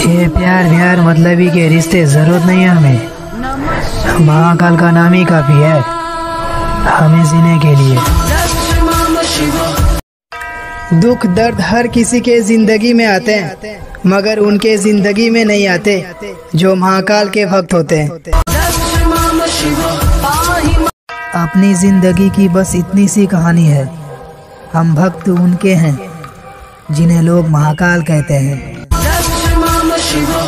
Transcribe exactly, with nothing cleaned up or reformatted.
ये प्यार व्यार मतलबी के रिश्ते जरूरत नहीं है हमें। महाकाल का नाम ही काफी है हमें जीने के लिए। दुख दर्द हर किसी के जिंदगी में आते हैं, मगर उनके जिंदगी में नहीं आते जो महाकाल के भक्त होते हैं। अपनी जिंदगी की बस इतनी सी कहानी है, हम भक्त उनके हैं जिन्हें लोग महाकाल कहते हैं।